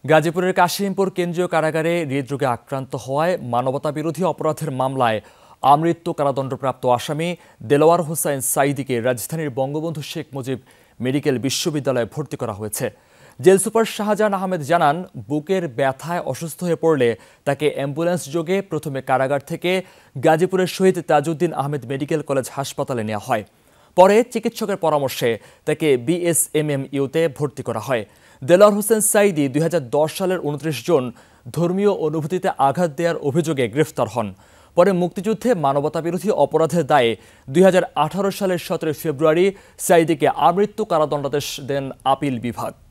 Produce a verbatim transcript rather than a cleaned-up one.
গাজীপুরের কাশিমপুর কেন্দ্রীয় কারাগারে হৃদরোগে আক্রান্ত হওয়ায় মানবতাবিরোধী অপরাধের মামলায় আমৃত্যু কারাদণ্ডপ্রাপ্ত আসামি দেলোয়ার হোসাইন সাইদিকে রাজধানীর বঙ্গবন্ধু শেখ মুজিব মেডিকেল বিশ্ববিদ্যালয়ে ভর্তি করা হয়েছে। জেল সুপার শাহজাহান আহমেদ জানান, বুকের ব্যথায় অসুস্থ হয়ে পড়লে তাকে অ্যাম্বুলেন্স যোগে প্রথমে কারাগার থেকে গাজীপুরের শহীদ তাজউদ্দিন আহমেদ মেডিকেল কলেজ হাসপাতালে নেওয়া হয়। পরে চিকিৎসকের পরামর্শে তাকে বিএসএমএমইউতে ভর্তি করা হয়। দেলোয়ার হোসেন সাইদি দুই হাজার দশ সালের উনত্রিশ জুন ধর্মীয় অনুভূতিতে আঘাত দেওয়ার অভিযোগে গ্রেফতার হন। পরে মুক্তিযুদ্ধে মানবতাবিরোধী অপরাধের দায়ে দুই হাজার আঠারো সালের সতেরোই ফেব্রুয়ারি সাইদিকে আমৃত্যু কারাদণ্ডাদেশ দেন আপিল বিভাগ।